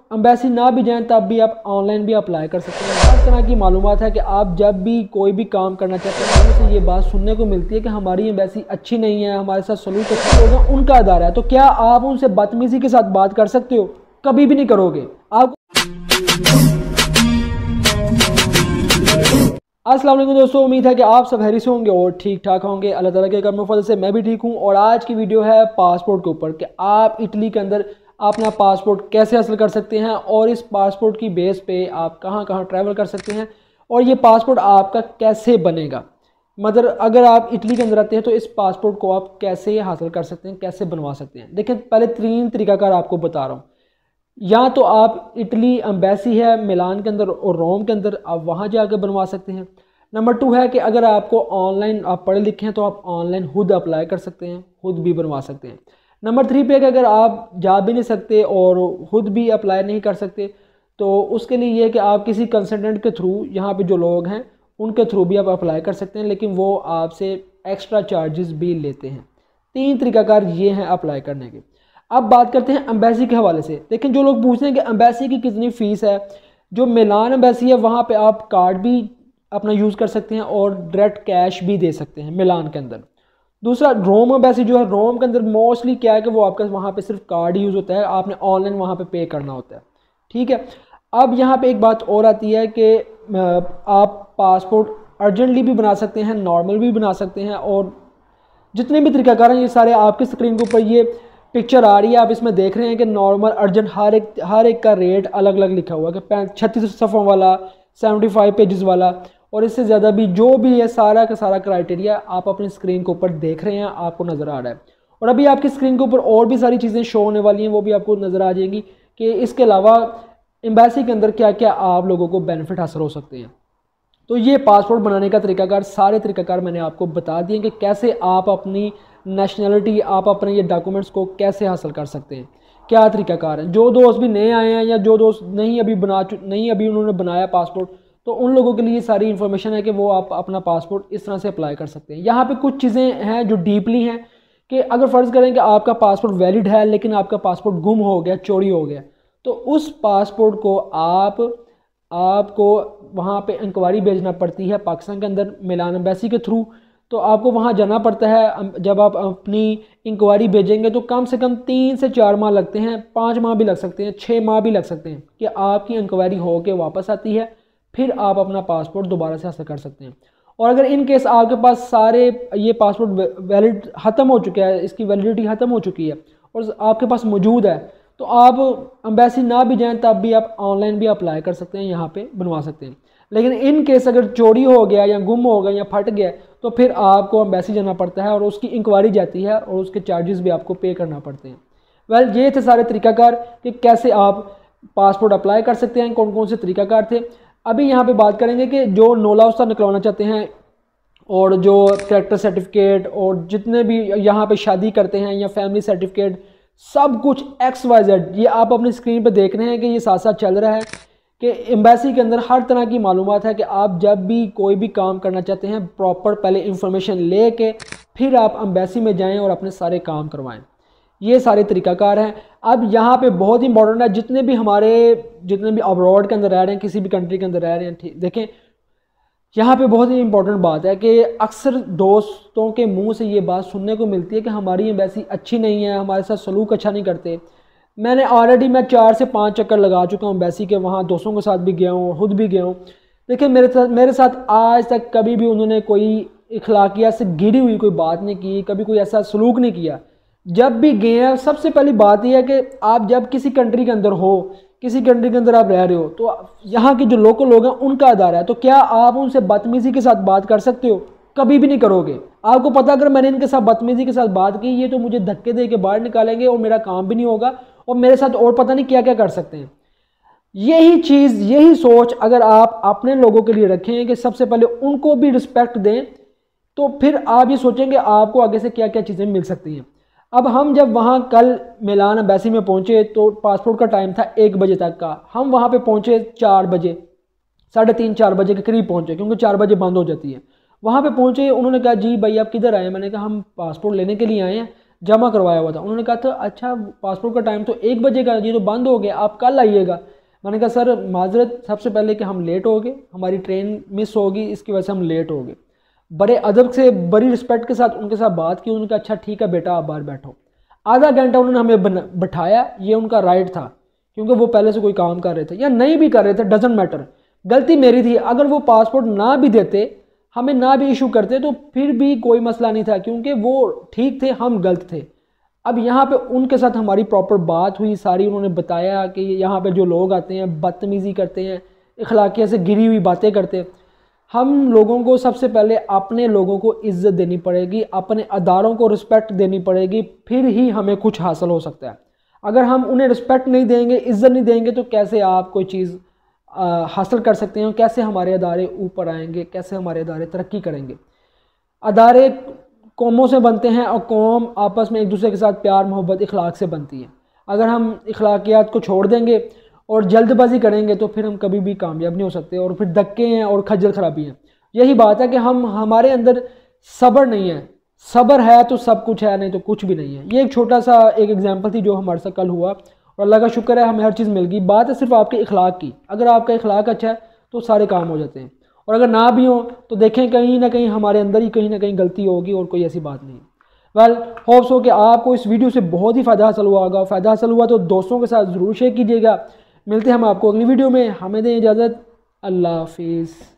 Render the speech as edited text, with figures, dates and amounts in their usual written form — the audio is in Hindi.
एम्बेसी ना भी जाएं तब भी आप ऑनलाइन भी अप्लाई कर सकते हैं। हर तरह की मालूमात है कि आप जब भी कोई भी काम करना चाहते हैं उनसे ये बात सुनने को मिलती है कि हमारी एम्बेसी अच्छी नहीं है, हमारे साथ सलूक अच्छा होगा, उनका अदारा है। तो क्या आप उनसे बदतमीजी के साथ बात कर सकते हो? कभी भी नहीं करोगे। आप अस्सलाम वालेकुम दोस्तों, उम्मीद है कि आप सब खैरियत से होंगे और ठीक ठाक होंगे। अल्लाह ताला के करम फजल से मैं भी ठीक हूँ। और आज की वीडियो है पासपोर्ट के ऊपर कि आप इटली के अंदर अपना पासपोर्ट कैसे हासिल कर सकते हैं और इस पासपोर्ट की बेस पे आप कहाँ कहाँ ट्रैवल कर सकते हैं और ये पासपोर्ट आपका कैसे बनेगा। मतलब अगर आप इटली के अंदर आते हैं तो इस पासपोर्ट को आप कैसे हासिल कर सकते हैं, कैसे बनवा सकते हैं। देखिए, पहले 3 तरीकाकार आपको बता रहा हूँ। या तो आप इटली एम्बेसी है मिलान के अंदर और रोम के अंदर, आप वहाँ जाकर बनवा सकते हैं। नंबर 2 है कि अगर आपको ऑनलाइन आप पढ़े लिखे हैं तो आप ऑनलाइन खुद अप्लाई कर सकते हैं, खुद भी बनवा सकते हैं। नंबर 3 पे कि अगर आप जा भी नहीं सकते और खुद भी अप्लाई नहीं कर सकते तो उसके लिए ये कि आप किसी कंसल्टेंट के थ्रू, यहाँ पे जो लोग हैं उनके थ्रू भी आप अप्लाई कर सकते हैं, लेकिन वो आपसे एक्स्ट्रा चार्जेस भी लेते हैं। 3 तरीकाकार ये हैं अप्लाई करने के। अब बात करते हैं एम्बेसी के हवाले से। लेकिन जो लोग पूछते हैं कि एम्बेसी की कितनी फ़ीस है, जो मिलान एम्बेसी है वहाँ पे आप कार्ड भी अपना यूज़ कर सकते हैं और डायरेक्ट कैश भी दे सकते हैं मिलान के अंदर। दूसरा, रोम एम्बेसी जो है, रोम के अंदर मोस्टली क्या है कि वो आपका वहाँ पे सिर्फ कार्ड यूज़ होता है, आपने ऑनलाइन वहाँ पे करना होता है। ठीक है। अब यहाँ पे एक बात और आती है कि आप पासपोर्ट अर्जेंटली भी बना सकते हैं, नॉर्मल भी बना सकते हैं, और जितने भी तरीकाकार हैं ये सारे आपकी स्क्रीन के ऊपर ये पिक्चर आ रही है, आप इसमें देख रहे हैं कि नॉर्मल, अर्जेंट, हर एक का रेट अलग अलग लिखा हुआ है कि 36 सफ़ों वाला, 75 पेजेस वाला और इससे ज़्यादा भी, जो भी है सारा का सारा क्राइटेरिया आप अपनी स्क्रीन के ऊपर देख रहे हैं, आपको नज़र आ रहा है। और अभी आपकी स्क्रीन के ऊपर और भी सारी चीज़ें शो होने वाली हैं, वो भी आपको नज़र आ जाएंगी कि इसके अलावा एम्बेसी के अंदर क्या क्या आप लोगों को बेनिफिट हासिल हो सकते हैं। तो ये पासपोर्ट बनाने का तरीकाकार, सारे तरीकाकार मैंने आपको बता दिए कि कैसे आप अपनी नेशनलिटी, आप अपने ये डॉक्यूमेंट्स को कैसे हासिल कर सकते हैं, क्या तरीकाकार है। जो दोस्त भी नए आए हैं या जो दोस्त नहीं अभी उन्होंने बनाया पासपोर्ट, तो उन लोगों के लिए सारी इन्फॉर्मेशन है कि वो आप अपना पासपोर्ट इस तरह से अप्लाई कर सकते हैं। यहाँ पे कुछ चीज़ें हैं जो डीपली हैं कि अगर फ़र्ज़ करें कि आपका पासपोर्ट वैलिड है लेकिन आपका पासपोर्ट गुम हो गया, चोरी हो गया, तो उस पासपोर्ट को आपको वहाँ पे इंक्वायरी भेजना पड़ती है पाकिस्तान के अंदर मिलान एम्बेसी के थ्रू। तो आपको वहाँ जाना पड़ता है। जब आप अपनी इंक्वायरी भेजेंगे तो कम से कम 3 से 4 माह लगते हैं, 5 माह भी लग सकते हैं, 6 माह भी लग सकते हैं कि आपकी इंक्वायरी हो के वापस आती है, फिर आप अपना पासपोर्ट दोबारा से हासिल कर सकते हैं। और अगर इन केस आपके पास सारे ये पासपोर्ट वैलिड ख़त्म हो चुका है, इसकी वैलिडिटी ख़त्म हो चुकी है और आपके पास मौजूद है, तो आप एम्बेसी ना भी जाएं तब भी आप ऑनलाइन भी अप्लाई कर सकते हैं, यहाँ पे बनवा सकते हैं। लेकिन इन केस अगर चोरी हो गया या गुम हो गया या फट गया तो फिर आपको एम्बेसी जाना पड़ता है और उसकी इंक्वायरी जाती है और उसके चार्जेस भी आपको पे करना पड़ते हैं। वेल, ये थे सारे तरीकाकार कि कैसे आप पासपोर्ट अप्लाई कर सकते हैं, कौन कौन से तरीकाकार थे। अभी यहाँ पे बात करेंगे कि जो नोला उस्ता निकलवाना चाहते हैं और जो कैरेक्टर सर्टिफिकेट और जितने भी यहाँ पे शादी करते हैं या फैमिली सर्टिफिकेट, सब कुछ XYZ, ये आप अपनी स्क्रीन पे देख रहे हैं कि ये साथ साथ चल रहा है कि एम्बेसी के अंदर हर तरह की मालूमात है कि आप जब भी कोई भी काम करना चाहते हैं प्रॉपर पहले इंफॉर्मेशन ले के फिर आप एम्बेसी में जाएं और अपने सारे काम करवाएं। ये सारे तरीकाकार हैं। अब यहाँ पे बहुत इंपॉर्टेंट है, जितने भी अब्रॉड के अंदर रह रहे हैं, किसी भी कंट्री के अंदर रह रहे हैं, देखें यहाँ पे बहुत ही इंपॉर्टेंट बात है कि अक्सर दोस्तों के मुंह से ये बात सुनने को मिलती है कि हमारी एम्बेसी अच्छी नहीं है, हमारे साथ सलूक अच्छा नहीं करते। मैं 4 से 5 चक्कर लगा चुका हूँ एम्बेसी के, वहाँ दोस्तों के साथ भी गया हूँ, खुद भी गया हूँ। देखिए, मेरे साथ आज तक कभी भी उन्होंने कोई इखलाकियात से गिरी हुई कोई बात नहीं की, कभी कोई ऐसा सलूक नहीं किया। जब भी गए हैं, सबसे पहली बात यह है कि आप जब किसी कंट्री के अंदर हो, किसी कंट्री के अंदर आप रह रहे हो, तो यहाँ के जो लोकल लोग हैं उनका अदारा है। तो क्या आप उनसे बदतमीजी के साथ बात कर सकते हो? कभी भी नहीं करोगे। आपको पता, अगर मैंने इनके साथ बदतमीजी के साथ बात की, ये तो मुझे धक्के दे के बाहर निकालेंगे और मेरा काम भी नहीं होगा और मेरे साथ और पता नहीं क्या क्या कर सकते हैं। यही सोच अगर आप अपने लोगों के लिए रखें कि सबसे पहले उनको भी रिस्पेक्ट दें, तो फिर आप ये सोचेंगे आपको आगे से क्या क्या चीज़ें मिल सकती हैं। अब हम जब वहाँ कल मिलान एम्बेसी में पहुँचे तो पासपोर्ट का टाइम था 1 बजे तक का। हम वहाँ पे पहुँचे 4 बजे, 3:30 4 बजे के करीब पहुँचे, क्योंकि 4 बजे बंद हो जाती है। वहाँ पे पहुँचे, उन्होंने कहा जी भाई आप किधर आए? मैंने कहा हम पासपोर्ट लेने के लिए आए हैं। जमा करवाया हुआ था। उन्होंने कहा था अच्छा पासपोर्ट का टाइम तो 1 बजे का, ये तो बंद हो गया, आप कल आइएगा। मैंने कहा सर माजरत सबसे पहले कि हम लेट हो गए, हमारी ट्रेन मिस होगी, इसकी वजह से हम लेट हो गए। बड़े अदब से बड़ी रिस्पेक्ट के साथ उनके साथ बात की। उन्होंने कहा अच्छा ठीक है बेटा आप बाहर बैठो। आधा घंटा उन्होंने हमें बिठाया, ये उनका राइट था क्योंकि वो पहले से कोई काम कर रहे थे या नहीं भी कर रहे थे, डजेंट मैटर। गलती मेरी थी, अगर वो पासपोर्ट ना भी देते, हमें ना भी इशू करते तो फिर भी कोई मसला नहीं था क्योंकि वो ठीक थे, हम गलत थे। अब यहाँ पे उनके साथ हमारी प्रॉपर बात हुई सारी, उन्होंने बताया कि यहाँ पे जो लोग आते हैं बदतमीज़ी करते हैं, इखलाकियत से गिरी हुई बातें करते हैं। हम लोगों को सबसे पहले अपने लोगों को इज़्ज़त देनी पड़ेगी, अपने अदारों को रिस्पेक्ट देनी पड़ेगी, फिर ही हमें कुछ हासिल हो सकता है। अगर हम उन्हें रिस्पेक्ट नहीं देंगे, इज़्ज़त नहीं देंगे तो कैसे आप कोई चीज़ हासिल कर सकते हैं, कैसे हमारे अदारे ऊपर आएंगे, कैसे हमारे अदारे तरक्की करेंगे। अदारे कौमों से बनते हैं और कौम आपस में एक दूसरे के साथ प्यार मोहब्बत इखलाक से बनती है। अगर हम इखलाकियात को छोड़ देंगे और जल्दबाजी करेंगे तो फिर हम कभी भी कामयाब नहीं हो सकते और फिर धक्के हैं और खज्जल खराबी हैं। यही बात है कि हमारे अंदर सब्र नहीं है। सब्र है तो सब कुछ है, नहीं तो कुछ भी नहीं है। ये एक छोटा सा एक एग्जाम्पल थी जो हमारे साथ कल हुआ और अल्लाह का शुक्र है हमें हर चीज़ मिल गई। बात है सिर्फ आपके इखलाक की। अगर आपका इखलाक अच्छा है तो सारे काम हो जाते हैं, और अगर ना भी हो तो देखें कहीं ना कहीं हमारे अंदर ही कहीं ना कहीं गलती होगी और कोई ऐसी बात नहीं। वेल होप्स हो कि आपको इस वीडियो से बहुत ही फ़ायदा हासिल हुआ होगा। फ़ायदा हासिल हुआ तो दोस्तों के साथ ज़रूर शेयर कीजिएगा। मिलते हैं हम आपको अगली वीडियो में, हमें दें इजाज़त। अल्लाह हाफिज़।